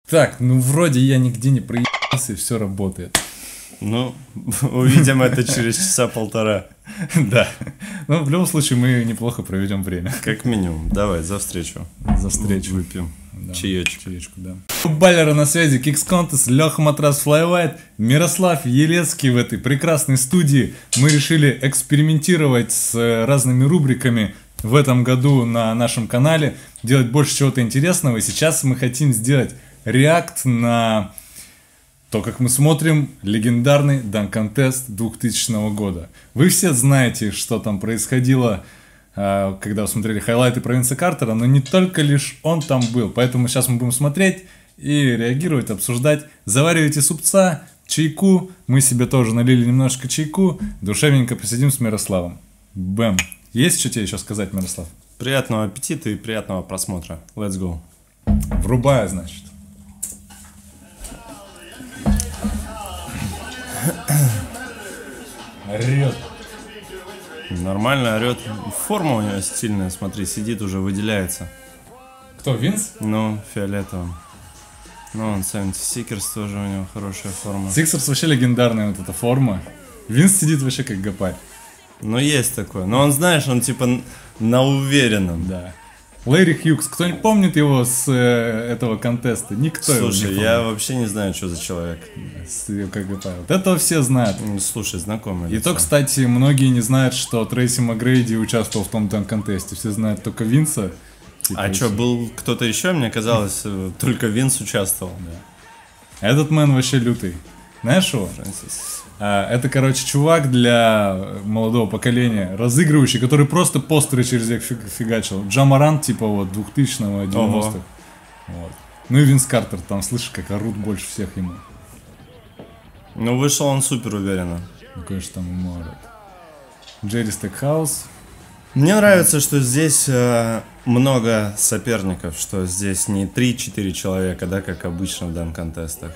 Так, ну вроде я нигде не проебался, и все работает. Ну, увидим это через часа полтора. Да. Ну, в любом случае, мы неплохо проведем время. Как минимум. Давай, за встречу. За встречу. Выпьем. Да. Чаечек. Чаечку, да. Баллера на связи, Kicks Contest, Леха Матрас Flywhite, Мирослав Елецкий в этой прекрасной студии. Мы решили экспериментировать с разными рубриками в этом году на нашем канале, делать больше чего-то интересного. И сейчас мы хотим сделать реакт на то, как мы смотрим легендарный Dunk Contest 2000 года. Вы все знаете, что там происходило, когда вы смотрели хайлайты про Винса Картера, но не только лишь он там был. Поэтому сейчас мы будем смотреть и реагировать, обсуждать. Заваривайте супца, чайку. Мы себе тоже налили немножко чайку. Душевненько посидим с Мирославом. Бэм. Есть что тебе еще сказать, Мирослав? Приятного аппетита и приятного просмотра. Let's go. Врубая, значит. Орет. Нормально орет. Форма у него стильная, смотри, сидит уже, выделяется. Кто, Винс? Ну, фиолетовым. Ну, он 76ers тоже у него хорошая форма. Сиксерс вообще легендарная вот эта форма. Винс сидит вообще как гопарь. Ну, есть такое. Но он, знаешь, он типа на уверенном. Да. Лэри Хьюкс, кто-нибудь помнит его с этого контеста? Никто его не Слушай, помнит. я вообще не знаю, что за человек. Как гопарь. Вот этого все знают. Слушай, знакомый. И то, кстати, многие не знают, что Трейси Макгрейди участвовал в том Данк-контесте. Все знают только Винса. Типа, а что, был кто-то еще? Мне казалось, только Винс участвовал. Да. Этот мэн вообще лютый. Знаешь его? Фрэнсис. Это, короче, чувак для молодого поколения, разыгрывающий, который просто постеры через век фигачил. Джамарант, типа вот 2000-го, 90-х. Вот. Ну и Винс Картер, там слышишь, как орут больше всех ему. Ну, вышел он супер уверенно. Ну, конечно, там ему орут. Джерри Стекхаус. Мне нравится, что здесь много соперников, что здесь не 3-4 человека, да, как обычно в данк-контестах.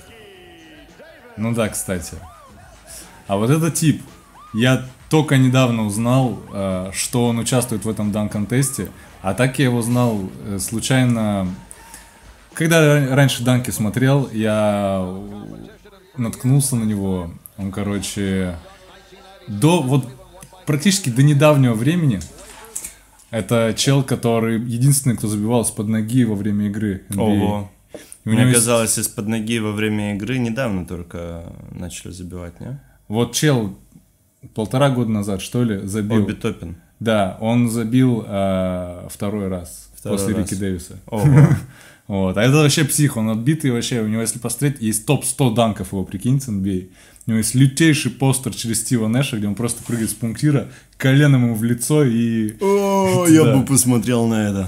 Ну да, кстати. А вот этот тип, я только недавно узнал, что он участвует в этом данк-контесте, а так я его знал случайно. Когда раньше данки смотрел, я наткнулся на него. Он, короче, практически до недавнего времени, это чел, который единственный, кто забивал из-под ноги во время игры NBA. Ого. Мне казалось, из-под ноги во время игры недавно только начали забивать, не? Вот чел 1,5 года назад, что ли, забил. Оби Топпин. Да, он забил второй раз после раз. Рики Дэвиса. Ого. Вот. А это вообще псих, он отбитый вообще. У него, если посмотреть, есть топ-100 данков его, прикиньте, NBA. У него есть лютейший постер через Стива Нэша, где он просто прыгает с пунктира, коленом ему в лицо и... О, я бы посмотрел на это.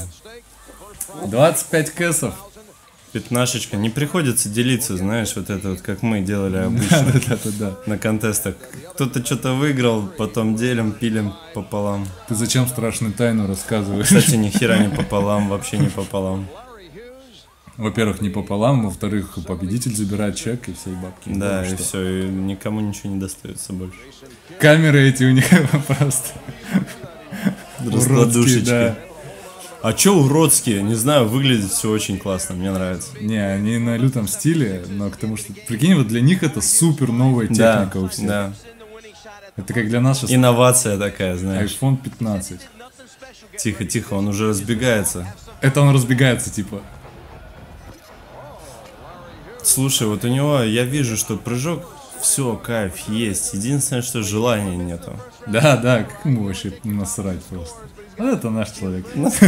25 кэсов. Пятнашечка. Не приходится делиться, знаешь, вот это вот, как мы делали обычно Да. на контестах. Кто-то что-то выиграл, потом делим, пилим пополам. Ты зачем страшную тайну рассказываешь? Кстати, ни хера не пополам, вообще не пополам. Во-первых, не пополам, во-вторых, победитель забирает чек и все бабки. Да, Ну, и что? все, и никому ничего не достается больше. Камеры эти у них просто уродские, Раскладушечки. да. А чё уродские? Не знаю, выглядит все очень классно, мне нравится. Не, они на лютом стиле, но к тому, что, прикинь, вот для них это супер новая техника у всех. Да. Это как для нас сейчас Инновация такая, знаешь. iPhone 15. Тихо, тихо, он уже разбегается. Это он разбегается, типа. Слушай, вот у него, я вижу, что прыжок, все, кайф есть. Единственное, что желания нету. Да, как ему вообще насрать просто. Вот это наш человек.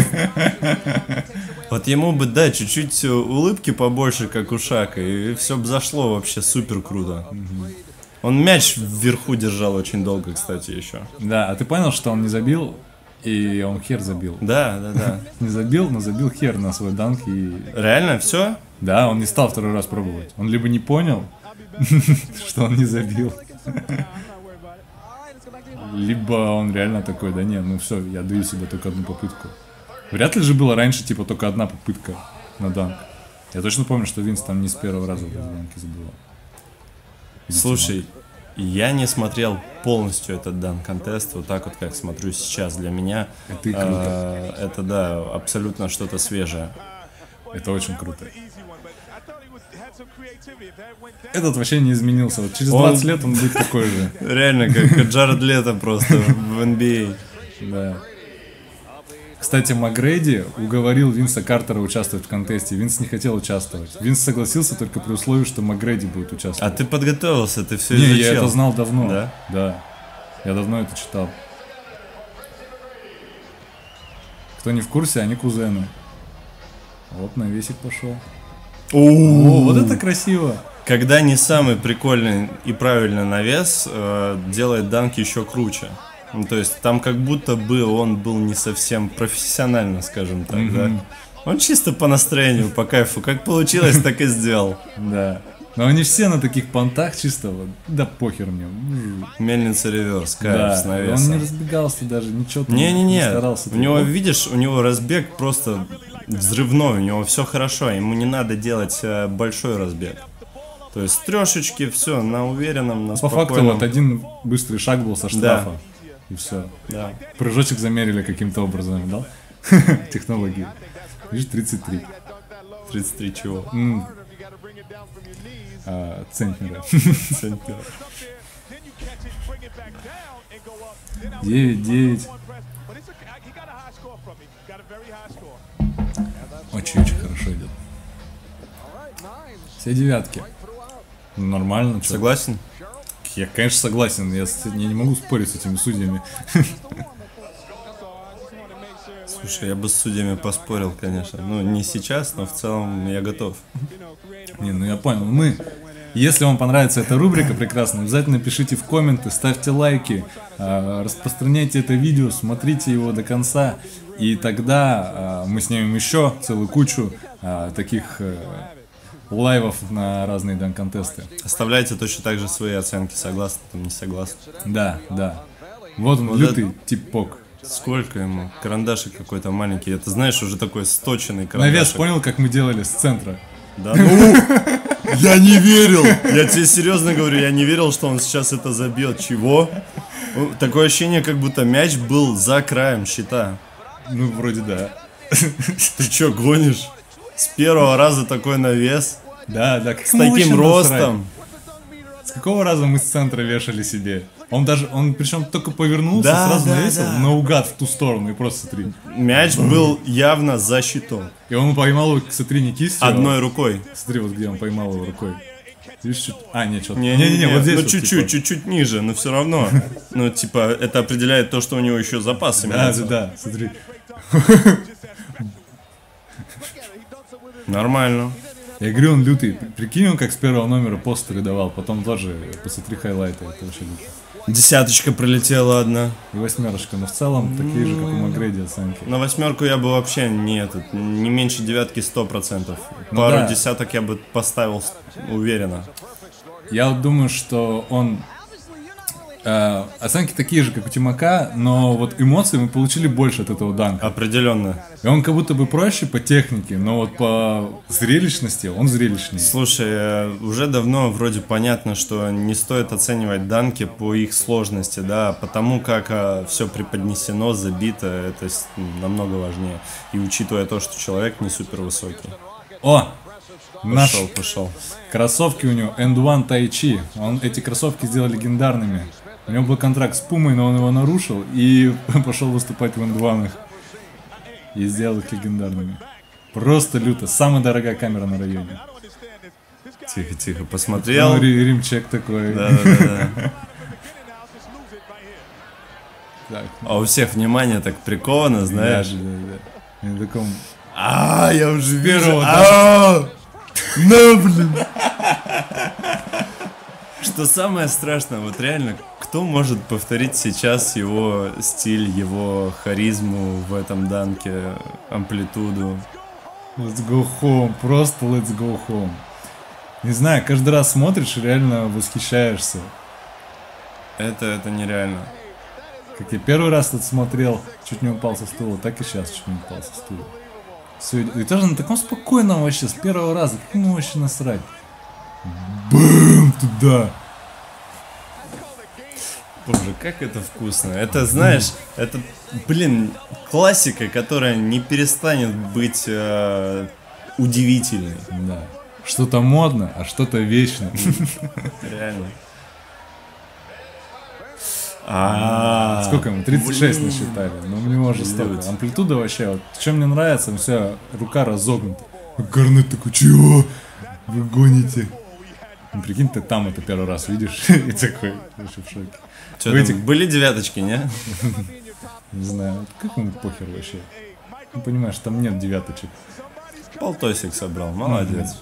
Вот ему бы, да, чуть-чуть улыбки побольше, как у Шака, и все бы зашло вообще супер круто. Он мяч вверху держал очень долго, кстати, еще. Да, а ты понял, что он не забил, и он хер забил? Да. Не забил, но забил хер на свой данк и... Реально, все? Да, он не стал второй раз пробовать. Он либо не понял, что он не забил, либо он реально такой, да нет, ну все, я даю себе только одну попытку. Вряд ли же было раньше, типа, только одна попытка на данк. Я точно помню, что Винс там не с первого раза данки забивал. Слушай, я не смотрел полностью этот данк-контест, вот так вот, как смотрю сейчас. Для меня Это и круто. это, да, абсолютно что-то свежее. Это очень круто. Этот вообще не изменился. Вот через 20 лет он будет такой же. Реально, как Джаред Лето просто в NBA. Да. Кстати, Макгрейди уговорил Винса Картера участвовать в контесте. Винс не хотел участвовать. Винс согласился только при условии, что Макгрейди будет А участвовать. ты подготовился, ты все Не, изучил. я это знал давно. Да? Да. Я давно это читал. Кто не в курсе, они кузены. Вот навесик пошел. О, вот это красиво. Когда не самый прикольный и правильный навес, делает данк еще круче. Ну, то есть там как будто бы он был не совсем профессионально, скажем так, да? Он чисто по настроению, по кайфу. Как получилось, так и сделал. Да. Но они все на таких понтах чисто вот, да похер мне. Мельница реверс, кайф Да, с он навесом. не разбегался даже, ничего там не Не-не-не, старался. у него, видишь, у него разбег просто взрывной, у него все хорошо, ему не надо делать большой разбег. То есть трешечки, все, на уверенном, на По спокойном. факту вот один быстрый шаг был со штрафа. Да. И все. Да. Прыжочек замерили каким-то образом, да? Технологии. Видишь, 33. 33 чего? Центнера. Центнера. 9-9. Очень хорошо идет. Все девятки. Нормально. чё. Согласен? Я, конечно, согласен. Я не могу спорить с этими судьями. Слушай, я бы с судьями поспорил, конечно. Ну, не сейчас, но в целом я готов. Не, ну я понял. Если вам понравится эта рубрика прекрасная, обязательно пишите в комменты, ставьте лайки, распространяйте это видео, смотрите его до конца. И тогда мы снимем еще целую кучу таких лайвов на разные дан-контесты. Оставляйте точно так же свои оценки, согласны, там не согласны. Да, да. Вот он, Вот лютый типок. Сколько ему? Карандашик какой-то маленький. Это, знаешь, уже такой сточенный карандашик. Навес понял, как мы делали с центра? Да ну! Я не верил! Я тебе серьезно говорю, я не верил, что он сейчас это забьет. Чего? Такое ощущение, как будто мяч был за краем щита. Ну, вроде да. Ты чё, гонишь? С первого раза такой навес? Да, да. С таким ростом? С какого раза мы с центра вешали себе? Он причем только повернулся, Да, сразу да, навесил да. наугад в ту сторону, и просто смотри. Мяч был явно за щитом. И он поймал его, смотри, не кистью. Одной рукой. Смотри, вот где он поймал его рукой. Видишь, чуть... нет, что-то. Не-не-не, вот здесь ну вот, чуть-чуть, типа. чуть-чуть ниже, но все равно. Ну, типа, это определяет то, что у него еще запас Да, имеется. да, смотри. Нормально. Я говорю, он лютый. Прикинь, он как с первого номера постеры давал, потом тоже посмотри хайлайты, это вообще люто. Десяточка пролетела одна. И 8, но в целом такие же, как у Макгрейди оценки. На 8 я бы вообще не меньше 9 100%. Ну Пару да. десяток я бы поставил уверенно. Я вот думаю, что он... оценки такие же, как у Тимака, но вот эмоций мы получили больше от этого данка. Определенно. И он как будто бы проще по технике, но вот по зрелищности он зрелищнее. Слушай, уже давно вроде понятно, что не стоит оценивать данки по их сложности, да, потому как все преподнесено, забито, это намного важнее. И учитывая то, что человек не супер высокий. О! Наш Пошел. кроссовки у него End One Tai Chi. Он эти кроссовки сделал легендарными. У него был контракт с Пумой, но он его нарушил и пошел выступать в End One и сделал их легендарными. Просто люто. Самая дорогая камера на районе. Тихо, посмотрел. Ну, римчек такой. Да. Так, А у всех внимание так приковано, знаешь. да. Я таком... Я уже вижу. Первого, Ну, блин. Что самое страшное, вот реально, кто может повторить сейчас его стиль, его харизму в этом данке, амплитуду? Let's go home. Просто let's go home. Не знаю, каждый раз смотришь и реально восхищаешься. Это нереально. Как я первый раз тут смотрел, чуть не упал со стула, так и сейчас чуть не упал со стула. Все, и тоже на таком спокойном вообще, с первого раза, как ему вообще насрать. Бэм, туда. Боже, как это вкусно. Это, знаешь, это, блин, классика, которая не перестанет быть удивительной. Да. Что-то модно, а что-то вечно. Реально. Сколько ему? 36 насчитали. Ну, у него же столько. Амплитуда вообще, вот, чем мне нравится, вся рука разогнута. Гарнет такой, чего? Вы гоните. Ну, прикинь, ты там это первый раз видишь, и такой, вообще в шоке. Что там, были девяточки, не? Не знаю, как ему похер вообще. Ну, понимаешь, там нет девяточек. Полтосик собрал, молодец.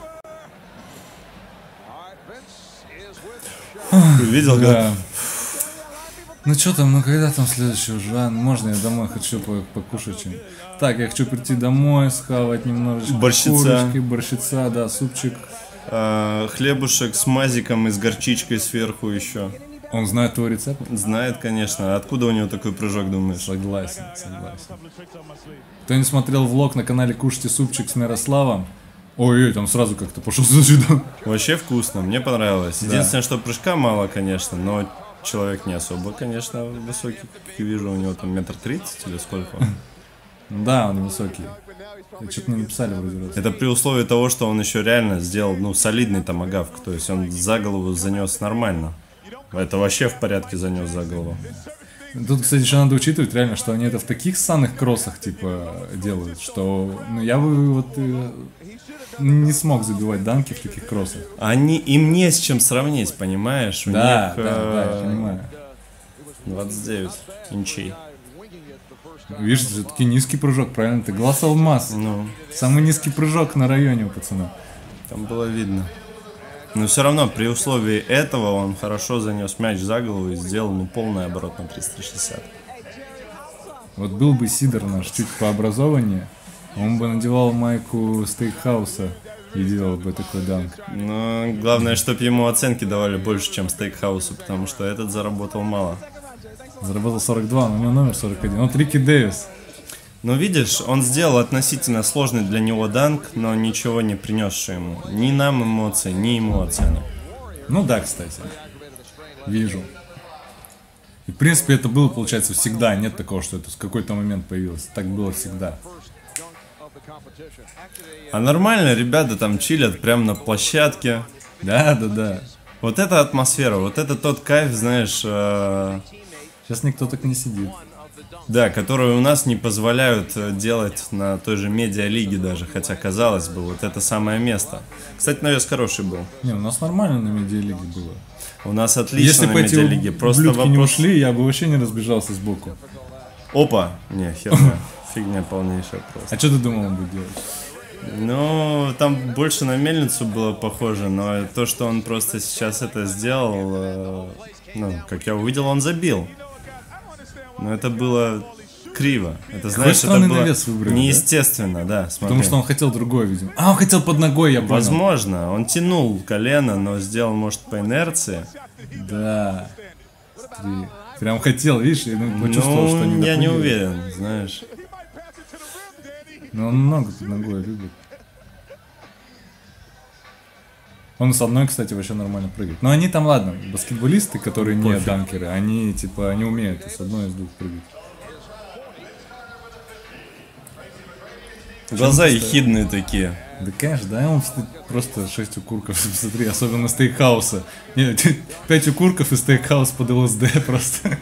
Видел, да. Ну что там, ну когда там следующий уже? Можно я домой хочу покушать чем? Так, я хочу прийти домой, схавать немножечко курочки, борщица, да, супчик. Хлебушек с мазиком и с горчичкой сверху еще. Он знает твой рецепт? Знает, конечно. Откуда у него такой прыжок, думаешь? Согласен. Кто не смотрел влог на канале «Кушайте супчик» с Мирославом? Ой, там сразу как-то пошел сюда. Вообще вкусно, мне понравилось. Да. Единственное, что прыжка мало, конечно, но человек не особо, конечно, высокий, как я вижу, у него там 1,30 м или сколько он? Да, он высокий. Что-то не написали вроде раз. Это при условии того, что он еще реально сделал, ну, солидный томагавк, то есть он за голову занес нормально. Это вообще в порядке занес за голову. Тут, кстати, еще надо учитывать реально, что они это в таких ссаных кроссах, типа, делают, что, ну, я бы вот не смог забивать данки в таких кроссах. Им не с чем сравнить, понимаешь? Да, я понимаю. 29 инчей. Видишь, это все-таки низкий прыжок, правильно? Ты глаз алмаз. Ну. Самый низкий прыжок на районе у пацана. Там было видно. Но все равно, при условии этого, он хорошо занес мяч за голову и сделал полный оборот на 360. Вот был бы Сидор наш чуть пообразованнее, он бы надевал майку стейкхауса и делал бы такой данк. Но главное, чтобы ему оценки давали больше, чем стейкхаусу, потому что этот заработал мало. Заработал 42, но у него номер 41. Вот Рики Дэвис. Ну, видишь, он сделал относительно сложный для него данк, но ничего не принесший ему. Ни нам эмоций, ни ему оценок. Ну да, кстати. Вижу. И, в принципе, это было, получается, всегда. Нет такого, что это в какой-то момент появилось. Так было всегда. А нормально ребята там чилят прямо на площадке. Да. Вот эта атмосфера, вот это тот кайф, знаешь... Сейчас никто так не сидит. Да, которые у нас не позволяют делать на той же медиалиге даже, хотя, казалось бы, вот это самое место. Кстати, навес хороший был. Не, у нас нормально на медиалиге было. У нас отлично. Если на бы эти медиалиге. Просто ублюдки вопрос... не ушли, я бы вообще не разбежался сбоку. Опа! Не, херня. Фигня полнейшая просто. А что ты думал, он будет делать? Ну, там больше на мельницу было похоже, но то, что он просто сейчас это сделал, ну, как я увидел, он забил. Но это было криво. Это, знаешь, это было выбрали, неестественно, да, смотри. Потому что он хотел другое, видимо. Он хотел под ногой, я понял. Возможно, он тянул колено, но сделал, может, по инерции. Да. Смотри. Прям хотел, видишь, я почувствовал, что не я не уверен, знаешь. Но он много под ногой любит. Он с одной, кстати, вообще нормально прыгает. Но они там, ладно, баскетболисты, которые не данкеры, они, типа, они умеют с одной и с двух прыгать. Глаза ехидные такие. Да, конечно, да, он просто 6 укурков, смотри, особенно стейкхауса. Нет, 5 укурков и стейкхаус под ЛСД просто.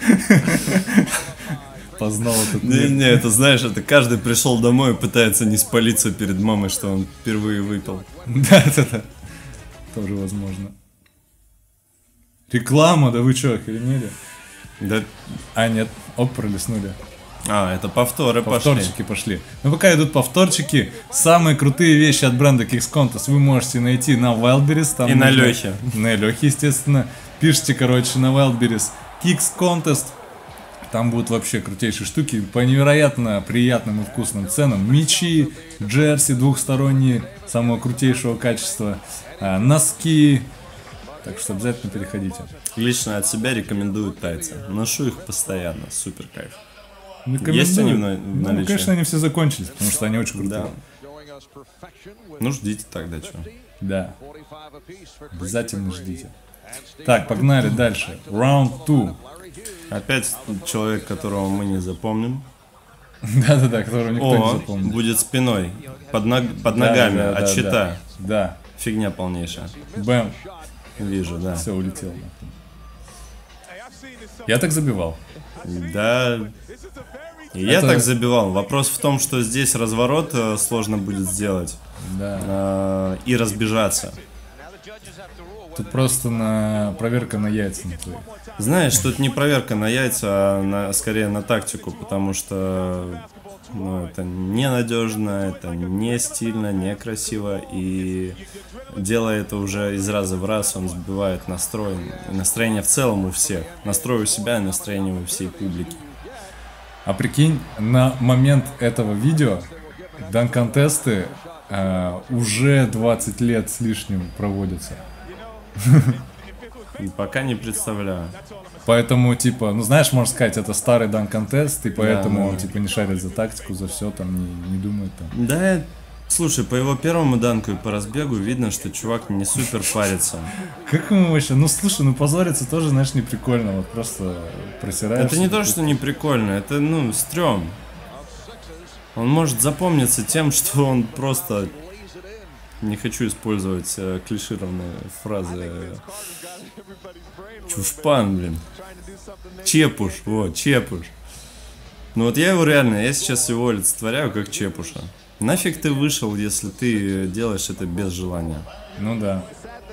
Познал этот мир. Не, это знаешь, это каждый пришел домой и пытается не спалиться перед мамой, что он впервые выпил. Да. Тоже возможно. Реклама, да вы чё, охренели? Да. А, нет, пролистнули. Это повторы Повторчики пошли. Ну пока идут повторчики, самые крутые вещи от бренда Kicks Contest вы можете найти на Wildberries. Там и на Лехе. На Лехе, естественно. Пишите, короче, на Wildberries Kicks Contest. Там будут вообще крутейшие штуки по невероятно приятным и вкусным ценам. Мечи, джерси двухсторонние, самого крутейшего качества, носки. Так что обязательно переходите. Лично от себя рекомендую тайцы. Ношу их постоянно, супер кайф. Есть они в наличии? Ну, конечно, они все закончились, потому что они очень крутые. Да. Ну, ждите тогда, что. Да. Обязательно ждите. Так, погнали дальше. Раунд 2. Опять человек, которого мы не запомним. Да, которого никто не запомнит. Будет спиной, под ногами, от щита. Да. Фигня полнейшая. Бэм. Вижу, да. Все, улетел. Я так забивал. Да. И я так забивал. Вопрос в том, что здесь разворот сложно будет сделать. Да. И разбежаться. Тут просто проверка на яйца на твои. Знаешь, тут не проверка на яйца, а скорее на тактику, потому что это ненадежно, это не стильно, не красиво, и делая это уже из раза в раз, он сбивает настрой, настроение в целом у всех, настрой у себя и настроение у всей публики. А прикинь, на момент этого видео данк-контесты уже 20 лет с лишним проводятся. Пока не представляю. Поэтому, типа, ну знаешь, можно сказать, это старый данк-контест, и поэтому он, типа, не шарит за тактику, за все, там, не думает там. Да, слушай, по его первому данку и по разбегу видно, что чувак не супер парится. Как ему вообще? Ну, слушай, ну позориться тоже, знаешь, не прикольно, вот просто просираешься. Это не то, что не прикольно, это, стрём. Он может запомниться тем, что он просто... Не хочу использовать клишированные фразы. Чушпан, блин. Чепуш, вот, чепуш. Ну вот я сейчас его олицетворяю как чепуша. Нафиг ты вышел, если ты делаешь это без желания? Ну да.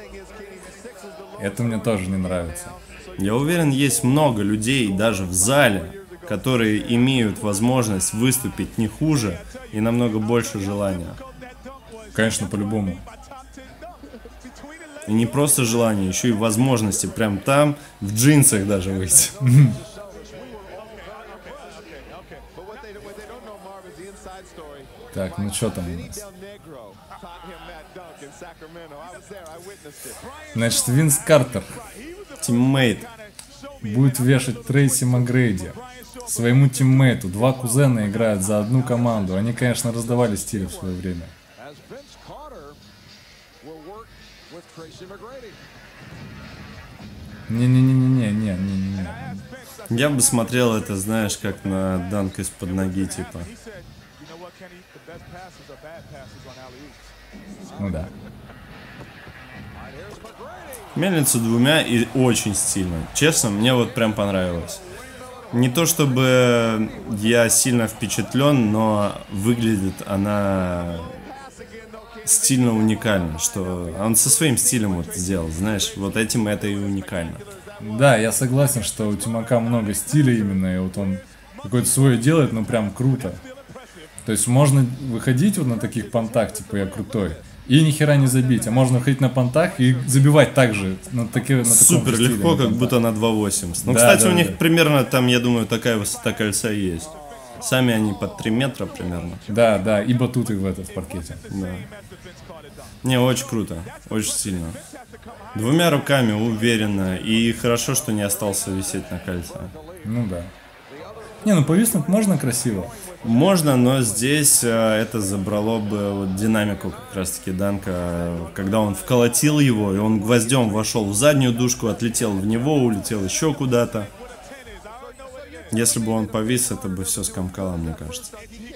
Это мне тоже не нравится. Я уверен, есть много людей, даже в зале, которые имеют возможность выступить не хуже и намного больше желания. Конечно, по-любому. И не просто желание, еще и возможности прям там, в джинсах даже выйти. Так, ну что там у нас? Значит, Винс Картер, Тиммейт. будет вешать Трейси Макгрейди, своему тиммейту. Два кузена играют за одну команду. Они, конечно, раздавали стили в свое время. Не-не-не-не-не-не-не-не. Я бы смотрел это, знаешь, как на данк из-под ноги, типа. Ну да. Мельницу двумя и очень стильно. Честно, мне вот прям понравилось. Не то чтобы я сильно впечатлен, но выглядит она стильно уникально, что он со своим стилем вот сделал, знаешь, вот этим это и уникально. Да, я согласен, что у Тимака много стиля именно, и вот он какой-то свой делает, но прям круто. То есть можно выходить вот на таких понтах, типа я крутой, и ни хера не забить, а можно выходить на понтах и забивать также на таком Супер стиле, легко, на как понтах. будто на 2.80. Ну, Да, кстати, да, у них да. примерно там, я думаю, такая высота кольца есть. Сами они под 3 метра примерно. Да, да, и батуты в паркете. Да. Не, очень круто, очень сильно. Двумя руками уверенно, и хорошо, что не остался висеть на кольце. Ну да. Не, ну повиснуть можно красиво. Можно, но здесь это забрало бы вот динамику как раз таки данка, когда он вколотил его, и он гвоздем вошел в заднюю дужку, отлетел в него, улетел еще куда-то. Если бы он повис, это бы все скомкало, мне кажется.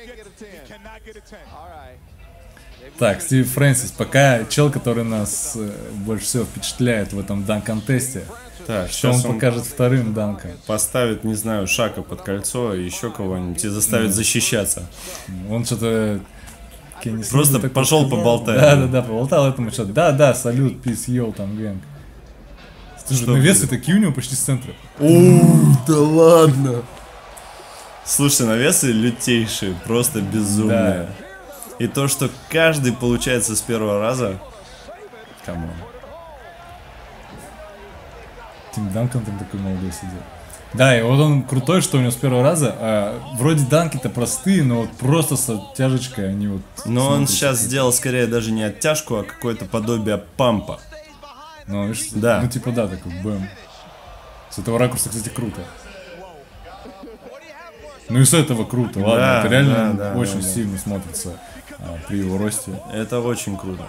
Так, Стив Фрэнсис, пока чел, который нас больше всего впечатляет в этом данк-контесте. Так, Что он сейчас он покажет вторым данком? поставит, не знаю, Шака под кольцо, и еще кого-нибудь, и заставит защищаться. Он что-то... Просто пошел поболтать. Да-да-да, поболтал этому что-то. Да-да, салют, пис, йоу, там, гэнг. Слушай, Что навесы будет? такие у него почти с центра. Да ладно. Слушай, навесы лютейшие, просто безумные. Да. И то, что каждый получается с первого раза. Камон. Тим Данкан там такой молодой сидел. Да, и вот он крутой, что у него с первого раза. Вроде данки-то простые, но вот просто с оттяжечкой они вот... Но он смотрятся. сейчас сделал скорее даже не оттяжку, а какое-то подобие пампа. Ну, видишь, Да. ну типа да, такой бэм. С этого ракурса, кстати, круто. Ну и с этого круто, ладно, Да, это реально да, очень да. сильно смотрится при его росте. Это очень круто.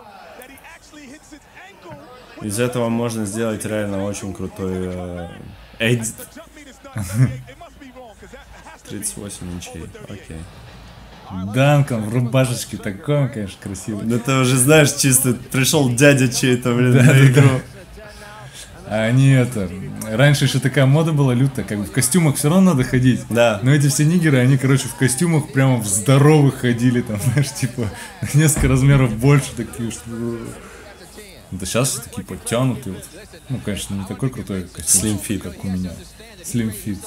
Из этого можно сделать реально очень крутой эдит. 38 инчей, окей. Данком в рубашечке, такой он, конечно, красивый. Ну ты уже знаешь, чисто пришел дядя чей-то, блин, Да, на да, игру. А они это... Раньше еще такая мода была лютая, как бы в костюмах все равно надо ходить. Да. Но эти все нигеры, они, короче, в костюмах прямо в здоровых ходили, там, знаешь, типа, несколько размеров больше такие, что... Да сейчас все такие подтянутые. Вот. Ну, конечно, не такой крутой костюм, Slim fit. как у меня. Slim fit.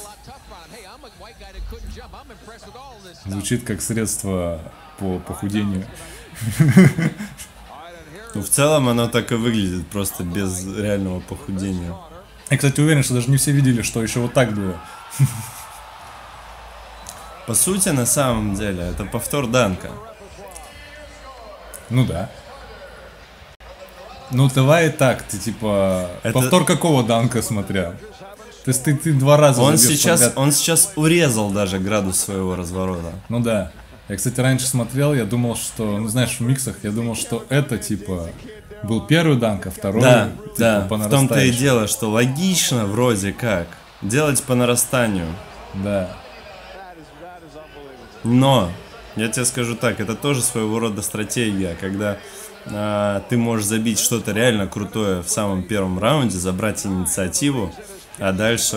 Звучит как средство по похудению. Ну, в целом оно так и выглядит, просто без реального похудения. Я, кстати, уверен, что даже не все видели, что еще вот так было. По сути, на самом деле, это повтор данка. Ну да. Ну давай так, ты типа... Это- Повтор какого данка смотря? То есть ты два раза Он забьёшь сейчас, подряд. он сейчас урезал даже градус своего разворота. Ну да. Я, кстати, раньше смотрел, я думал, что... Ну знаешь, в миксах я думал, что это типа... Был первый данк, а второй Да, типа, да, по в том-то и нарастающей. дело, что логично вроде как делать по нарастанию. Да. Но, я тебе скажу так, это тоже своего рода стратегия, когда ты можешь забить что-то реально крутое в самом первом раунде, забрать инициативу, а дальше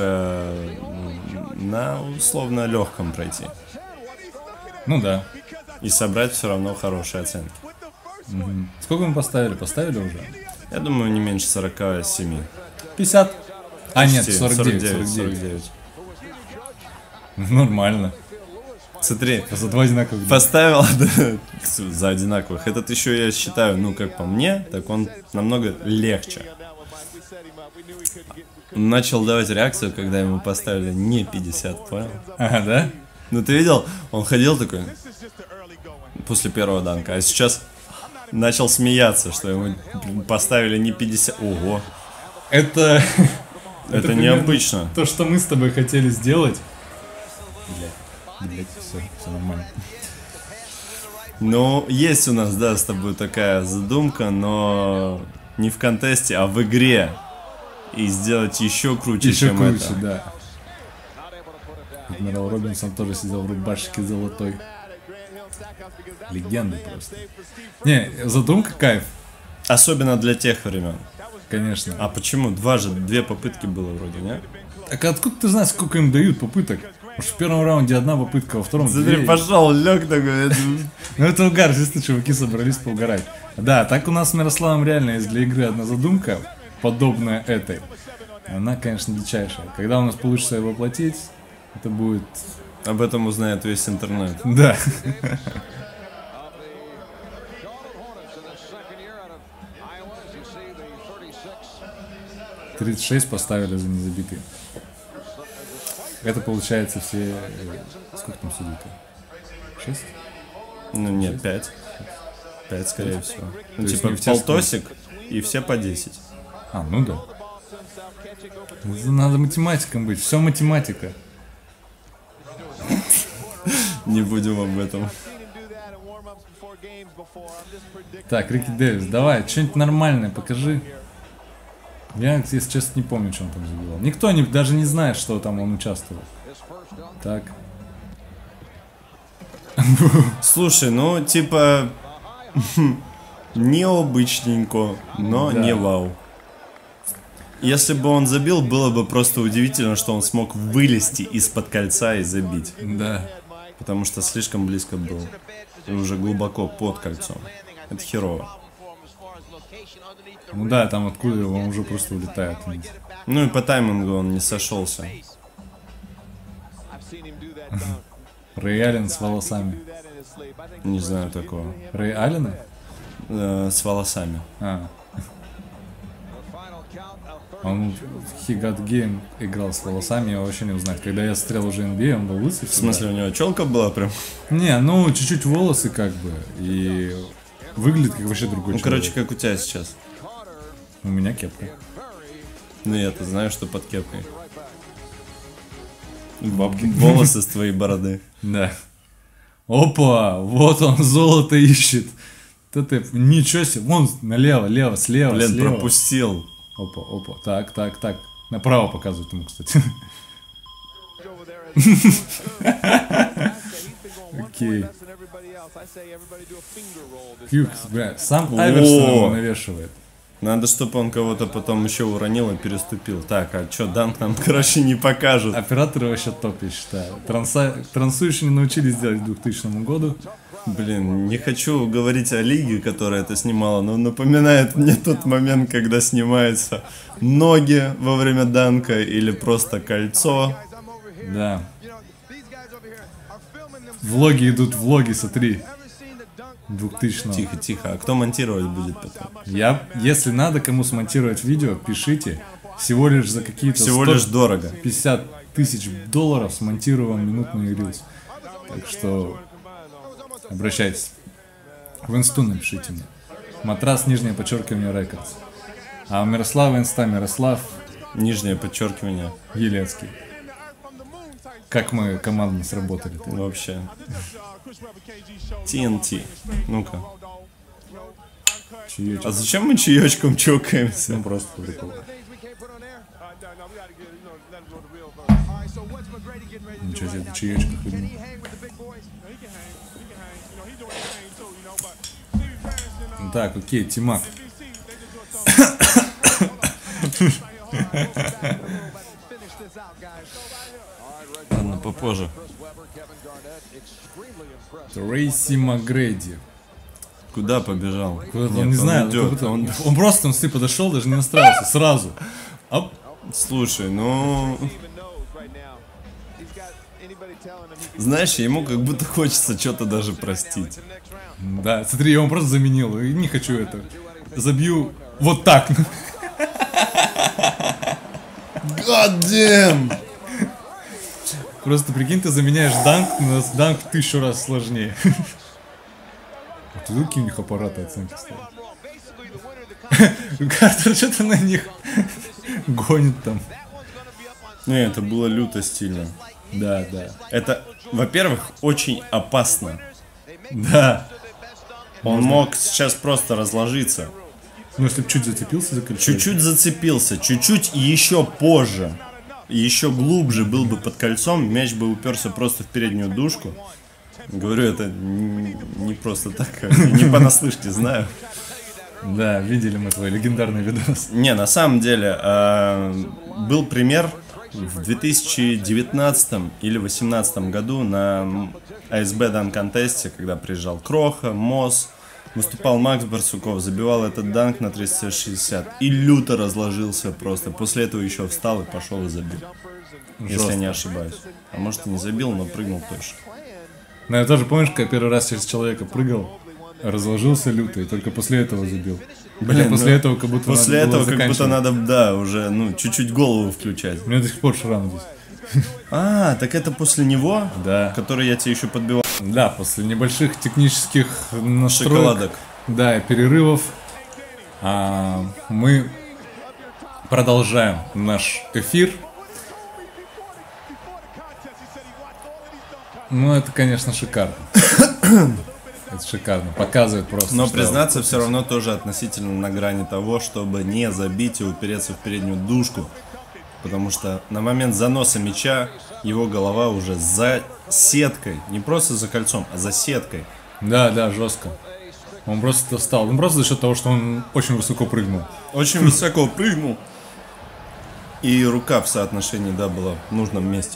на условно легком пройти. Ну да. И собрать все равно хорошие оценки. Сколько мы поставили? Поставили уже? Я думаю, не меньше 47. 50. А нет, Почти, 49. 49. Нормально. Смотри, За два одинаковых. поставил за одинаковых. Этот еще я считаю, ну как по мне, так он намного легче. Начал давать реакцию, когда ему поставили не 50, понял? Ага, да? Ну ты видел, он ходил такой после первого данка, а сейчас начал смеяться, что ему поставили не 50. Ого, Это... это примерно необычно. То, что мы с тобой хотели сделать. Блять, все нормально. Ну, есть у нас, да, с тобой такая задумка, но не в контесте, а в игре. И сделать еще круче, Еще чем круче, это. да. Адмирал Робинсон тоже сидел в рубашке золотой. Легенда просто. Не, задумка кайф, Особенно для тех времен. конечно. А почему? Две попытки было вроде, не? Так откуда ты знаешь, сколько им дают попыток? Потому что в первом раунде одна попытка, во втором Смотри, две. пошел, лег такой. Ну это угар, чисто чуваки собрались поугарать. Да, так у нас с Мирославом реально есть для игры одна задумка, подобная этой. Она, конечно, дичайшая. Когда у нас получится ее воплотить, это будет... Об этом узнает весь интернет. Да. 36 поставили за незабитые. Это получается все... Сколько там судей-то? 6? Ну нет, 5. 5, скорее всего. Ну, есть типа не в те полтосик и все по 10. А, ну да. Надо математиком быть, все математика. Не будем об этом. Так, Рики Дэвис, давай, что-нибудь нормальное покажи. Я, если честно, не помню, что он там забивал. Никто даже не знает, что там он участвовал. Так. Слушай, ну типа необычненько, но Да. не вау. Если бы он забил, было бы просто удивительно, что он смог вылезти из-под кольца и забить. Да. Потому что слишком близко был. И уже глубоко под кольцом. Это херово. Ну да, там откуда он уже просто улетает вниз. Ну и по таймингу он не сошелся. Рэй Аллен с волосами. Не знаю такого. Рэй Аллена? С волосами. А. Он в He Got Game играл с волосами, я вообще не узнать. Когда я смотрел уже NBA, он был лысый. В смысле, у него челка была прям? Не, ну чуть-чуть волосы как бы. И выглядит как вообще другой Ну, человек. короче, как у тебя сейчас. У меня кепка. Ну, я-то знаю, что под кепкой. Бабки. Волосы с твоей бороды. Да. Опа, вот он золото ищет. Ничего себе, вон налево, лево, слева, Блин, слева. пропустил. Опа, опа, так. Направо показывает ему, кстати. Окей. Хьюкс, бля, сам Айверсон его навешивает. Надо, чтобы он кого-то потом еще уронил и переступил. Так, а что, данк нам, короче, не покажут. Операторы вообще топ, я считаю. Трансу еще не научились делать к 2000 году. Блин, не хочу говорить о лиге, которая это снимала, но напоминает мне тот момент, когда снимаются ноги во время данка или просто кольцо. Да. Влоги идут, влоги, смотри. 2000. Тихо, тихо. А кто монтировать будет потом? Если надо кому смонтировать видео, пишите. Всего лишь за какие-то Всего лишь дорого. 50 тысяч долларов смонтирую вам минутный рилс. Так что обращайтесь. В инсту напишите мне. Матрас, нижнее подчеркивание, рекордс. А у Мирослава инста Мирослав. Нижнее подчеркивание. Елецкий. Как мы командно сработали. Вообще. TNT. Ну-ка. Чаечек. А зачем мы чаечком чокаемся? Ну просто по приколу. Ничего себе, ты чаечка ходил. Так, окей, Тимак. Ладно, попозже. Трейси Макгрейди. Куда побежал? Куда-то, Нет, он не знает, идет. он просто он подошел, даже не настраивался, сразу. Оп. Слушай, ну... Знаешь, ему как будто хочется что-то даже простить. Да, смотри, я его просто заменил, и не хочу это. Забью вот так. God damn! Просто прикинь, ты заменяешь данк, на данк в 1000 раз сложнее. А тут какие у них аппараты оценки стоят. Картер что-то на них гонит там. Не, это было люто стильно. Да, да. Это, во-первых, очень опасно. Да. Он мог сейчас просто разложиться. Ну, если бы чуть зацепился за кольцо. Чуть-чуть зацепился, чуть-чуть еще позже, еще глубже был бы под кольцом, мяч бы уперся просто в переднюю дужку. Говорю, это не просто так, не понаслышке знаю. Да, видели мы твой легендарный видос. Не, на самом деле, был пример в 2019 или 2018 году на АСБ Дан контесте, когда приезжал Кроха, Мосс, выступал Макс Барсуков, забивал этот данк на 360 и люто разложился просто. После этого еще встал и пошел и забил. Если я не ошибаюсь. А может и не забил, но прыгнул точно. Ну, я тоже, помнишь, когда первый раз через человека прыгал, разложился люто, и только после этого забил. Блин, после этого как будто после надо было этого как будто надо, да, уже, ну, чуть-чуть голову включать. У меня до сих пор шрам здесь. А, так это после него? Да. Который я тебе еще подбивал. Да, после небольших технических настроек. Шоколадок. Да, и перерывов. Мы продолжаем наш эфир. Ну, это, конечно, шикарно. Это шикарно. Показывает просто. Но что... признаться, все равно тоже относительно на грани того, чтобы не забить и упереться в переднюю дужку. Потому что на момент заноса мяча его голова уже за сеткой. Не просто за кольцом, а за сеткой. Да, да, жестко. Он просто достал. Он просто за счет того, что он очень высоко прыгнул. Очень высоко прыгнул. И рука в соотношении, да, была в нужном месте.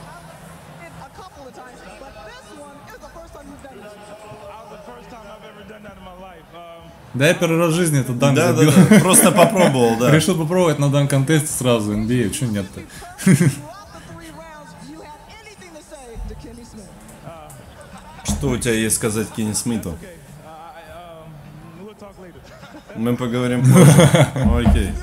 Да, я первый раз в жизни этот данк Да, забил. да, да, просто попробовал, да. Решил попробовать на данк-контесте сразу, NBA, что нет-то? Что у тебя есть сказать Кенни Смиту? Мы поговорим позже. Окей.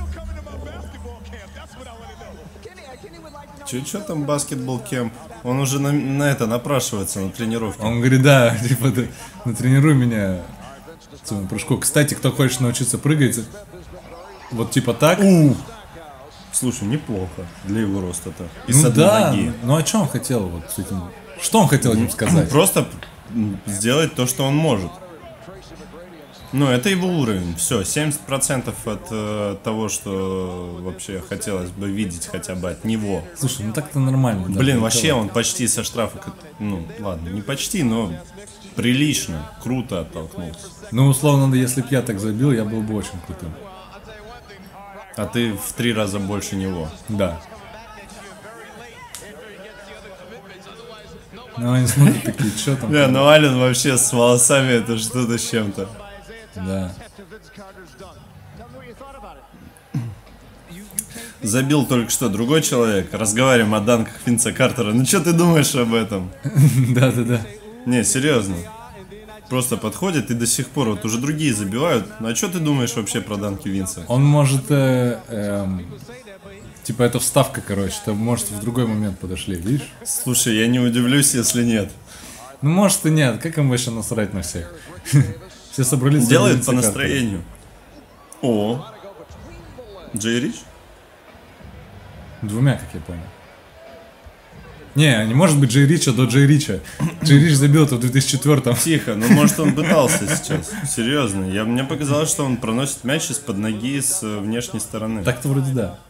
Че там баскетбол-кемп? Он уже на это напрашивается, на тренировке. Он говорит, да, типа, ты натренируй меня этому прыжку. Кстати, кто хочет научиться прыгать, вот типа так. Слушай, неплохо для его роста-то. И Ну с одной да, ноги. ну а что он хотел вот с этим? Что он хотел этим сказать? Просто сделать то, что он может. Ну, это его уровень. Все, 70% от того, что вообще хотелось бы видеть хотя бы от него. Слушай, ну так-то нормально. Да, Блин, вообще он почти со штрафа, ну, ладно, не почти, но прилично, круто оттолкнулся. Ну, условно, если бы я так забил, я был бы очень крутым. А ты в 3 раза больше него. Да. Ну, они смотрят такие, что там? Да, ну Ален вообще с волосами это что-то с чем-то. Да. Забил только что другой человек. Разговариваем о данках Винса Картера. Ну что ты думаешь об этом? Да-да-да. Не, серьезно. Просто подходит и до сих пор вот уже другие забивают. Ну а что ты думаешь вообще про данки Винса? Он может, типа это вставка, короче, то может в другой момент подошли, видишь? Слушай, я не удивлюсь, если нет. Ну может и нет, как им вообще насрать на всех? Все собрались... Делает по настроению. О, Джей Рич? Двумя, как я понял. Не, не может быть Джей Рича до Джей Рича. Джей Рич забил это в 2004-м. Тихо, ну может он пытался сейчас. Серьезно, мне показалось, что он проносит мяч из-под ноги с внешней стороны. Так-то вроде да.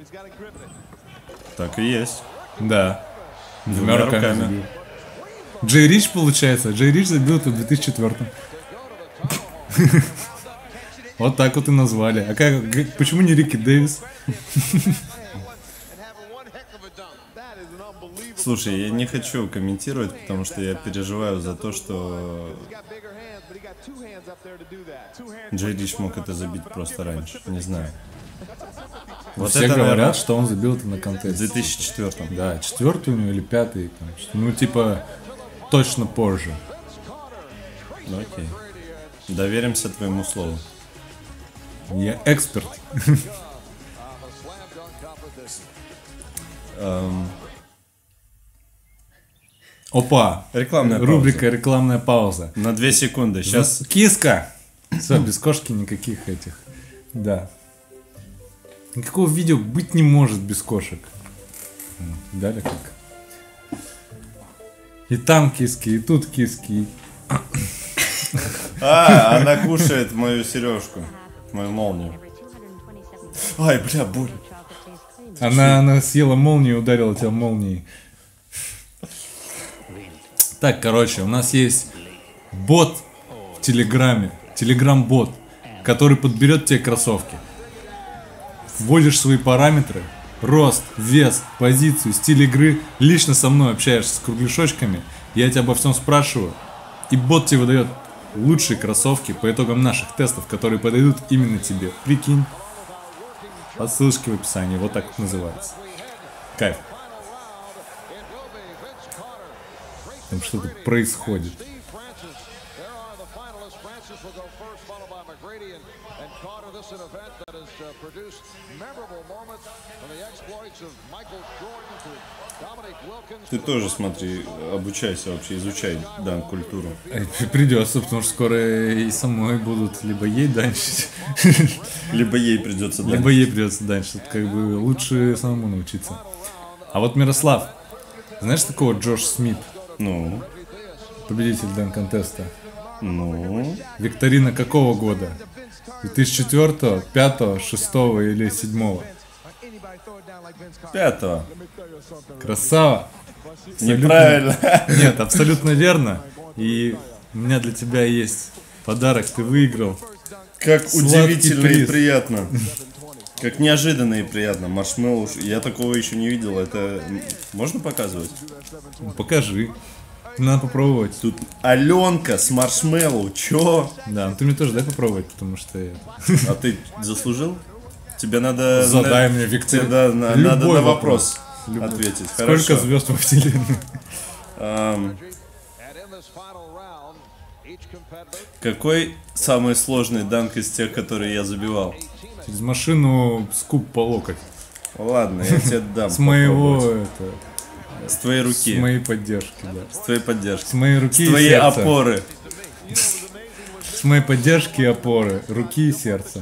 Так и есть. Да. Двумя руками. забил. Джей Рич, получается. Джей Рич забил это в 2004-м. Вот так вот и назвали. А почему не Рики Дэвис? Слушай, я не хочу комментировать, потому что я переживаю за то, что Джей Рич мог это забить просто раньше. Не знаю. Вот Все это, говорят, наверное, что он забил это на в контесте. 2004. Да, 4-й у него или 5-й. Ну, типа, точно позже. Ну окей. Доверимся твоему слову. Я эксперт. Опа! Рекламная Рубрика «Рекламная пауза». На 2 секунды. Сейчас Киска! Все, без кошки никаких этих. Да. Никакого видео быть не может без кошек. Далее как. И там киски, и тут киски. она кушает мою сережку. Мою молнию. Ай, бля, боль. Она съела молнию и ударила тебя молнией. Так, короче, у нас есть бот в Телеграме. Телеграм-бот, который подберет тебе кроссовки. Вводишь свои параметры. Рост, вес, позицию, стиль игры. Лично со мной общаешься с кругляшочками. Я тебя обо всем спрашиваю. И бот тебе выдает лучшие кроссовки по итогам наших тестов, которые подойдут именно тебе. Прикинь. По ссылочке в описании. Вот так вот называется. Кайф. Там что-то происходит. Ты тоже смотри, обучайся вообще, изучай данк-культуру. Придется, потому что скоро и самой будут либо ей данчить, Либо ей придется данчить. либо ей придется данчить. Как бы лучше самому научиться. А вот Мирослав, знаешь такого Джош Смит, Ну, победитель данк-контеста? ну, Викторина какого года? 2004, 5, 6 или 7? 5-го. Красава! Неправильно. Нет, абсолютно верно. И у меня для тебя есть подарок, ты выиграл. Как Сладкий удивительно и приз. приятно. Как неожиданно и приятно. Маршмеллоу, я такого еще не видел. Это можно показывать? Ну, покажи. Надо попробовать. Тут Аленка с маршмеллоу. Чё? Да, ну ты мне тоже дай попробовать, потому что я... А ты заслужил? Тебе надо... Задай мне, Виктор. Тебе надо Любой на вопрос Любой. ответить. Сколько Хорошо. звезд во вселенной? Какой самый сложный данк из тех, которые я забивал? Через машину скуп по локоть. Ладно, я тебе дам. С моего, попробовать. это... С твоей руки. С моей поддержки, да. С твоей поддержки. С моей руки С и твоей сердца. опоры. С моей поддержки и опоры. Руки и сердца.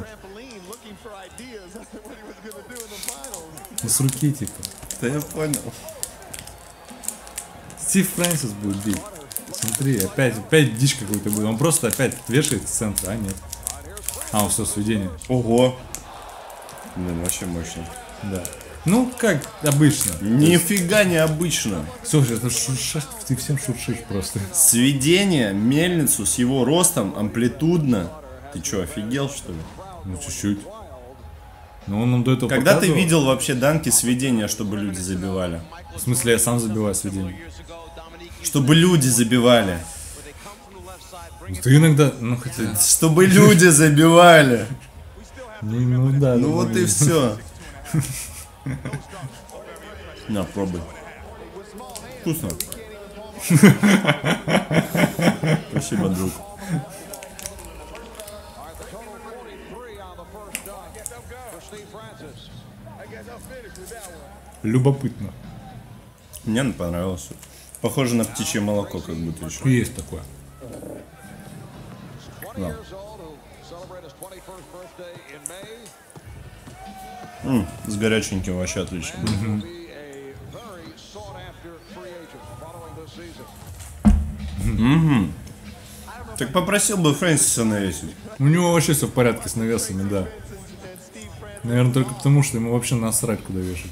Ну, с руки, типа. Да я понял. Стив Фрэнсис будет бить. Смотри, опять дичь какой-то будет. Он просто опять вешает в центр, а нет. А, он все, сведение. Ого. Блин, вообще мощно. Да. Ну, как обычно. Нифига необычно. Слушай, это ты всем шуршишь просто. Сведение мельницу с его ростом амплитудно. Ты что, офигел, что ли? Ну, чуть-чуть. Ну, он нам до этого Когда ты показывал. видел вообще данки сведения, чтобы люди забивали? В смысле, я сам забиваю сведение. Чтобы люди забивали. Ты иногда, ну, хотя... Чтобы люди забивали. Ну, да. Ну вот и все. На, пробуй. Вкусно. Спасибо, друг. Любопытно. Мне понравилось. Похоже на птичье молоко, как будто еще. Есть такое. Да. С горяченьким вообще отлично. Так попросил бы Фрэнсиса навесить. У него вообще все в порядке с навесами, да. Наверное, только потому, что ему вообще насрать, куда вешать.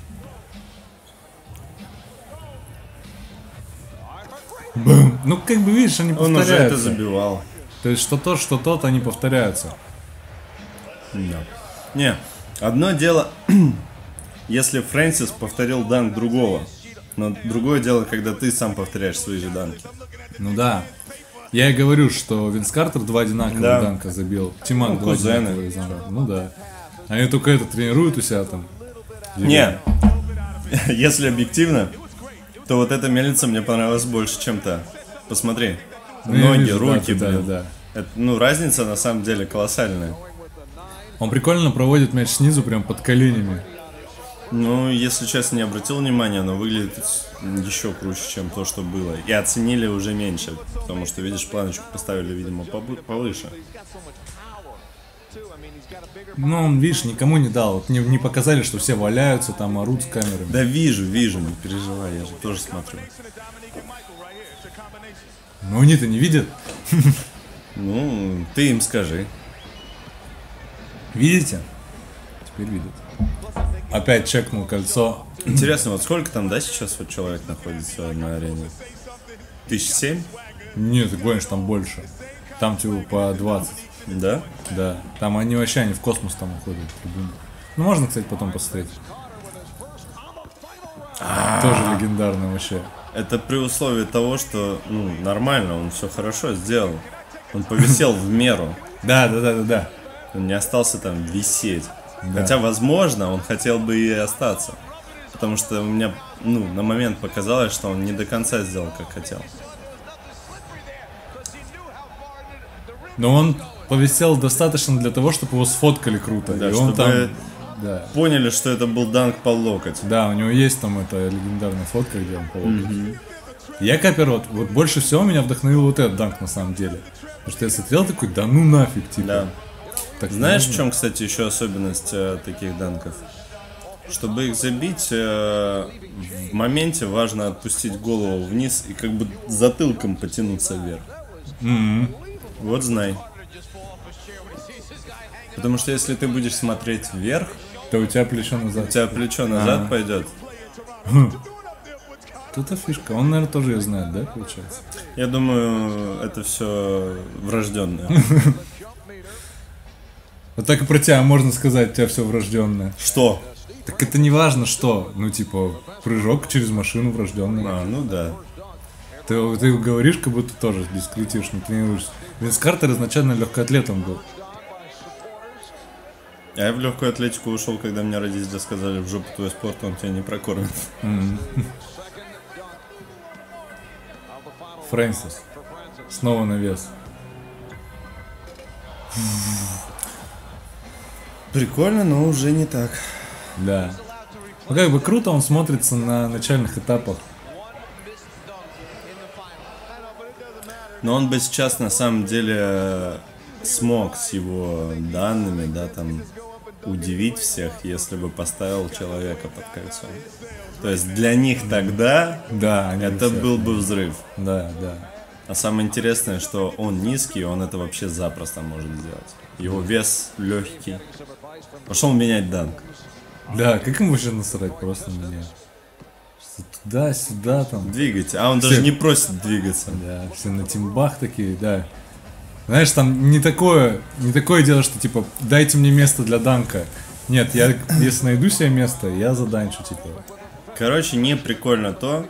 Бум. Ну, как бы, видишь, они Он уже повторяются. это забивал. То есть, что тот, они повторяются. Да. Не, одно дело, если Фрэнсис повторил данк другого. Но другое дело, когда ты сам повторяешь свои же данки. Ну да. Я и говорю, что Винс Картер 2 одинаковых Да. данка забил. Тимак 2 кузены. одинаковых данка. Ну да. Они только это тренируют у себя там. Не, если объективно, то вот эта мельница мне понравилась больше, чем та. Посмотри. Ну, я Ноги, вижу, руки, да, блин. да. Это, ну, разница на самом деле колоссальная. Он прикольно проводит мяч снизу, прям под коленями. Ну, если честно, не обратил внимания, но выглядит еще круче, чем то, что было. И оценили уже меньше, потому что, видишь, планочку поставили, видимо, повыше. Ну, он, видишь, никому не дал. Вот не показали, что все валяются, там орут с камерами. Да вижу, не переживай, я же тоже смотрю. Но они-то не видят. Ну, ты им скажи. Видите? Теперь видят. Опять чекнул кольцо. Интересно, вот сколько там, да, сейчас вот человек находится на арене? 1007? Нет, ты гонишь, там больше. Там типа по 20. Да? Да. Там они вообще они в космос там уходят. Трибуны. Ну, можно, кстати, потом посмотреть. Тоже легендарно вообще. Это при условии того, что, ну, нормально, он все хорошо сделал. Он повисел в меру. Да. Он не остался там висеть. Да. Хотя, возможно, он хотел бы и остаться. Потому что у меня, ну, на момент показалось, что он не до конца сделал, как хотел. Но он повисел достаточно для того, чтобы его сфоткали круто. Да, и он чтобы там. Да. поняли, что это был данк по локоть. Да, у него есть там эта легендарная фотка, где он по локоть. Я Капер, вот больше всего меня вдохновил вот этот данк на самом деле. Потому что я смотрел такой, да ну нафиг, типа. Да. Так Знаешь, в можно? чем, кстати, еще особенность таких данков? Чтобы их забить, в моменте важно отпустить голову вниз и как бы затылком потянуться вверх. Вот знай. Потому что если ты будешь смотреть вверх, То у тебя плечо у назад. тебя плечо назад пойдет. Тут фишка. Он, наверное, тоже ее знает, да, получается? Я думаю, это все врожденное. Вот так и про тебя можно сказать, у тебя все врожденное. Что? Так это не важно что. Ну, типа, прыжок через машину врожденный. А, ну да. Ты говоришь, как будто тоже дискретишь, не тренируешься. Винс Картер изначально легкоатлетом был. А я в легкую атлетику ушел, когда мне родители сказали, в жопу твой спорт, он тебя не прокормит. Фрэнсис. Снова на вес. Прикольно, но уже не так. Да. Ну, как бы круто он смотрится на начальных этапах. Но он бы сейчас на самом деле смог с его данными, да, там, удивить всех, если бы поставил человека под кольцо. То есть для них тогда Да, они это все. был бы взрыв. Да, да. А самое интересное, что он низкий, он это вообще запросто может сделать. Его вес легкий. Пошел менять данк. Да, как им вообще насрать, просто меняют. Туда-сюда там. Двигайте. А он Все. даже не просит двигаться. Да, все на тимбах такие, да. Знаешь, там не такое дело, что типа дайте мне место для данка. Нет, я если найду себе место, я заданчу, типа. Короче, не прикольно то.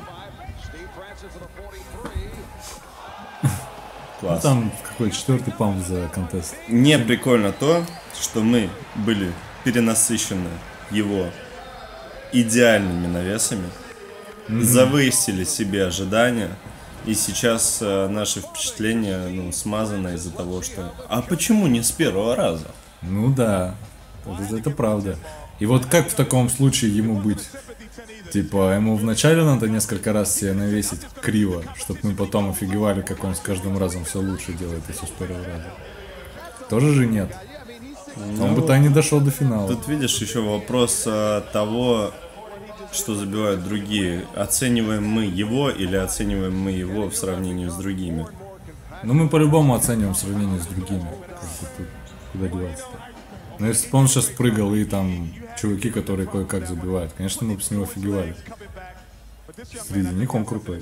Ну, Класс. там какой 4-й паунд за контест. Не прикольно то, что мы были перенасыщены его идеальными навесами, завысили себе ожидания, и сейчас наши впечатления смазаны из-за того, что... А почему не с первого раза? Ну да, это правда. И вот как в таком случае ему быть? Типа, ему вначале надо несколько раз себе навесить криво, чтобы мы потом офигевали, как он с каждым разом все лучше делает, если с первого раза. Тоже же нет. Он бы так не дошел до финала. Тут видишь еще вопрос того, что забивают другие. Оцениваем мы его или оцениваем мы его в сравнении с другими? Ну мы по-любому оцениваем в сравнении с другими. Как бы тут куда деваться-то. Но если бы он сейчас прыгал и там чуваки, которые кое-как забивают, конечно, мы бы с него офигевали. Среди них он крутой.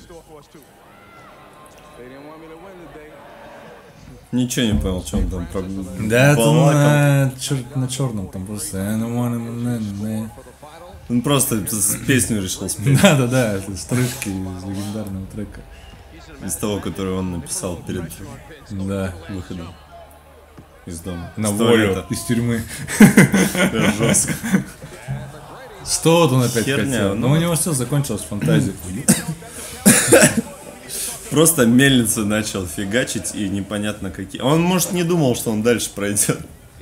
Ничего не понял, что он там про... Да, это балакал. на черном там просто. Он просто песню решил спеть. Да, это строчки из легендарного трека. Из того, который он написал перед Да. выходом из дома. На 100 волю лет. из тюрьмы. Жестко. Что вот он опять Херня, хотел? ну Но у него все закончилось фантазией. Просто мельницу начал фигачить и непонятно какие. Он, может, не думал, что он дальше пройдет.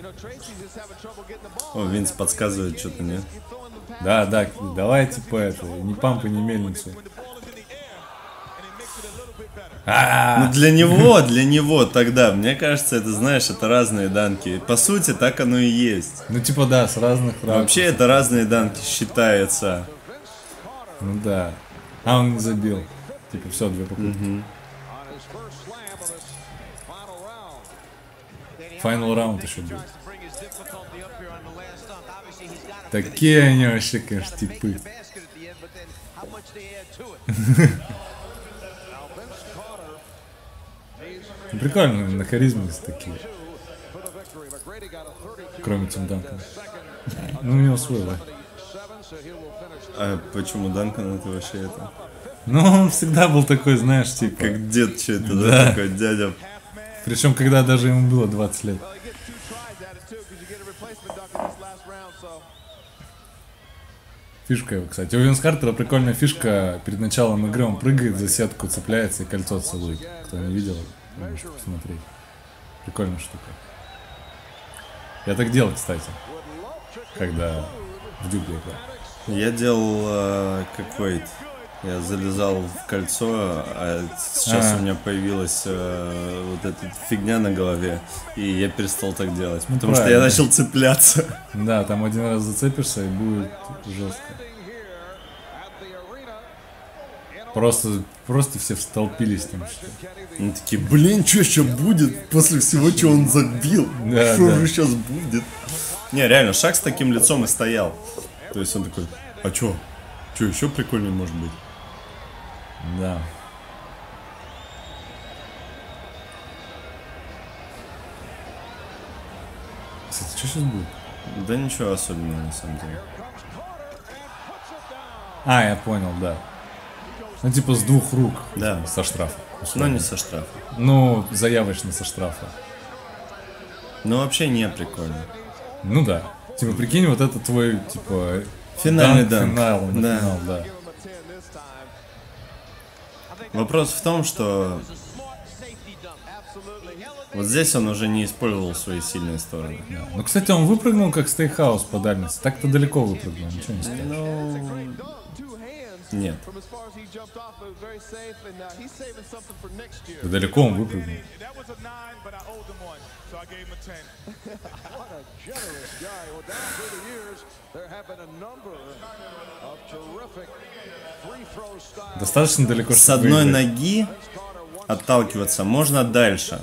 О, Винс подсказывает что-то, нет? Да, давай типа это, не пампы, не мельницу. Ну для него тогда, мне кажется, это, знаешь, это разные данки. По сути, так оно и есть. Ну типа да, с разных ракурсов. Вообще это разные данки считается. Ну да. А он не забил. Типа все, 2 попытки. Final раунд еще будет. Такие они вообще, конечно, типы. Прикольно, на харизме такие. Кроме Тим Данкана. Ну, у него свой, да. А почему Данкан это вообще это? Ну, он всегда был такой, знаешь, типа. Как дед что-то, Да. да, такой дядя. Причем, когда даже ему было 20 лет. Фишка его, кстати. У Винс Картера прикольная фишка. Перед началом игры он прыгает, за сетку цепляется и кольцо целует. Кто не видел, можете посмотреть. Прикольная штука. Я так делал, кстати. Когда в Дюбле играл. Я делал какой-то. Я залезал в кольцо, а сейчас у меня появилась вот эта фигня на голове, и я перестал так делать, Ну, потому что я правильно. начал цепляться. Да, там один раз зацепишься и будет жестко. Просто все столпились там. Они такие, блин, что еще будет после всего, что он забил? Да, Что да. же сейчас будет? Не, реально, Шак с таким лицом и стоял. То есть он такой, а что? Что еще прикольнее может быть? Да. Кстати, что сейчас будет? Да ничего особенного на самом деле. А, я понял, да. Ну, типа с 2 рук. Да. Со штрафа. Но условно. не со штрафа. Ну, заявочно со штрафа. Ну вообще не прикольно. Ну да. Типа, прикинь, вот это твой, типа... Финальный данк. Финал, Да. финал, да. Вопрос в том, что вот здесь он уже не использовал свои сильные стороны. Ну, кстати, он выпрыгнул как стейкхаус по дальности. Так-то далеко выпрыгнул, ничего не скажешь. Ну, нет. Да далеко он выпрыгнул. Достаточно далеко, С чтобы одной выиграть. ноги отталкиваться можно дальше.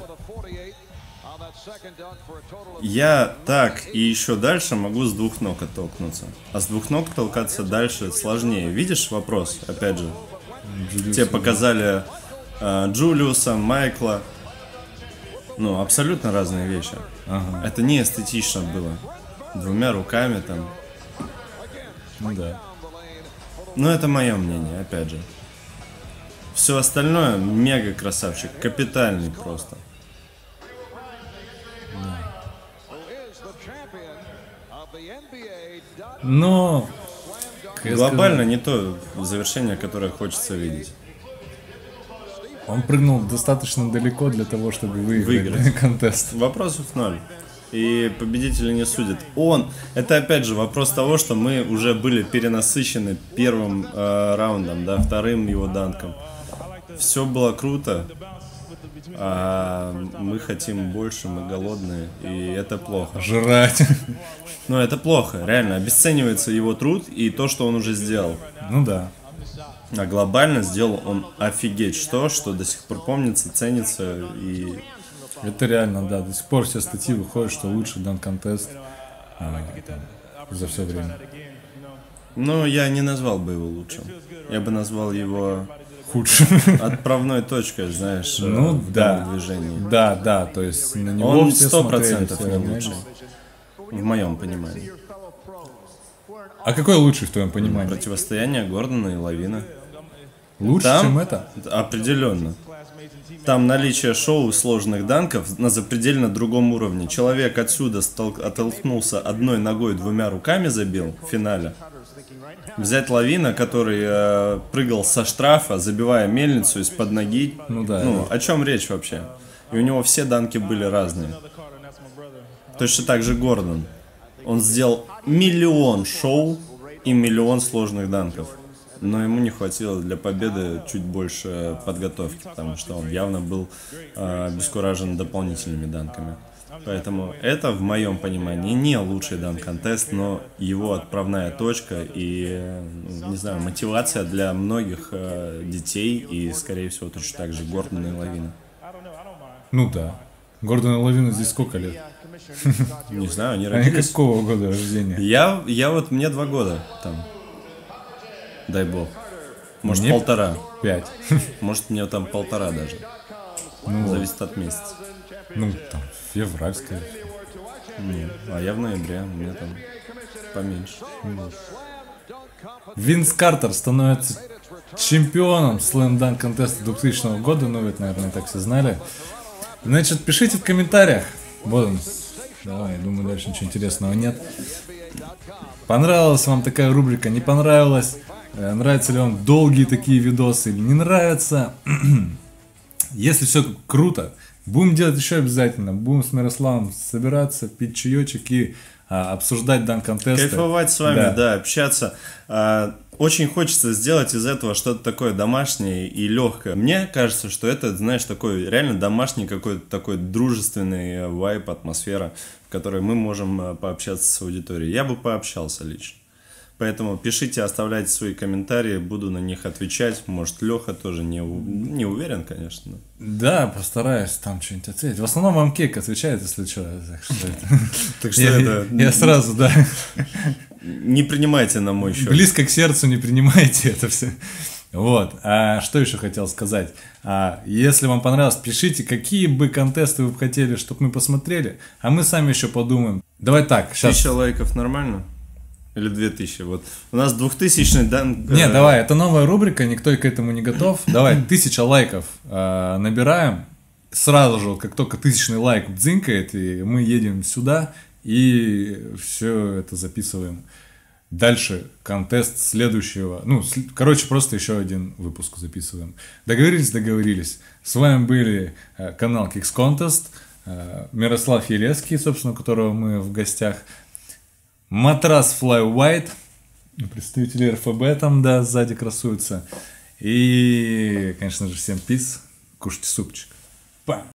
Я так и еще дальше могу с двух ног оттолкнуться. А с двух ног толкаться дальше сложнее. Видишь вопрос? Опять же. Тебе показали Джулиуса, Майкла. Ну, абсолютно разные вещи. Ага. Это не эстетично было. Двумя руками там. Ну да. Но это мое мнение, опять же. Все остальное мега красавчик. Капитальный просто. Но... Глобально не то завершение, которое хочется видеть. Он прыгнул достаточно далеко для того, чтобы выиграть контест. Вопросов ноль. И победители не судят. Это опять же вопрос того, что мы уже были перенасыщены первым раундом, да, вторым его данком. Все было круто, а мы хотим больше, мы голодные, и это плохо. Жрать. Но это плохо, реально. Обесценивается его труд и то, что он уже сделал. Ну да. А глобально сделал он офигеть что до сих пор помнится, ценится и... Это реально, да. До сих пор все статьи выходят, что лучший дан-контест за все время. Ну, я не назвал бы его лучшим. Я бы назвал его... Худшим. Отправной точкой, знаешь, Ну в да. данном движении. Да, то есть на него Он все 100% не смотрели, лучший. В моем понимании. А какой лучший в твоем понимании? Противостояние Гордона и Лавина. Лучше, Там чем это? определенно. Там наличие шоу сложных данков на запредельно другом уровне. Человек отсюда оттолкнулся одной ногой, двумя руками забил в финале. Взять Лавина, который прыгал со штрафа, забивая мельницу из-под ноги. Ну да. О чем речь вообще? И у него все данки были разные. Точно так же Гордон. Он сделал миллион шоу и миллион сложных данков. Но ему не хватило для победы чуть больше подготовки, потому что он явно был обескуражен дополнительными данками. Поэтому это, в моем понимании, не лучший дан-контест, но его отправная точка и, не знаю, мотивация для многих детей и, скорее всего, точно так же Гордона и Лавина. Ну да. Гордон и Лавину здесь сколько лет? Не знаю, они Они родились. какого года рождения? Я вот, мне 2 года там. Дай бог. Может, Мне 1,5. 5. Может, мне там 1,5 даже. Ну, Зависит от месяца. ну там, февраль, скорее всего. А я в ноябре, у меня там поменьше. Винс Картер становится чемпионом Slam Dunk контеста 2000 года. Ну, это, наверное, так все знали. Значит, пишите в комментариях. Вот он. Давай, я думаю, дальше ничего интересного нет. Понравилась вам такая рубрика, не понравилась? Нравятся ли вам долгие такие видосы или не нравятся? Если все круто, будем делать еще обязательно. Будем с Мирославом собираться, пить чаечек и обсуждать дан-контесты. Кайфовать с вами, да, общаться. Очень хочется сделать из этого что-то такое домашнее и легкое. Мне кажется, что это, знаешь, такой реально домашний какой-то такой дружественный вайб, атмосфера, в которой мы можем пообщаться с аудиторией. Я бы пообщался лично. Поэтому пишите, оставляйте свои комментарии, буду на них отвечать. Может, Леха тоже не уверен, конечно. Да, постараюсь там что-нибудь ответить. В основном вам Кейк отвечает, если что. Так что это... Я сразу, да. Не принимайте на мой счет. Близко к сердцу не принимайте это все. Вот. А что еще хотел сказать? Если вам понравилось, пишите, какие бы контесты вы хотели, чтобы мы посмотрели. А мы сами еще подумаем. Давай так, сейчас. 1000 лайков нормально? Или 2000? Вот. У нас 2000-й дан... Не, давай, это новая рубрика, никто к этому не готов. Давай, 1000 лайков набираем. Сразу же, как только 1000-й лайк дзинкает, и мы едем сюда и все это записываем. Дальше контест следующего. Ну, короче, просто еще один выпуск записываем. Договорились. С вами были канал Kicks Contest, Мирослав Елецкий, собственно, у которого мы в гостях. Матрас Fly White, представители РФБ там, да, сзади красуются. И, конечно же, всем пиз, кушайте супчик. Па!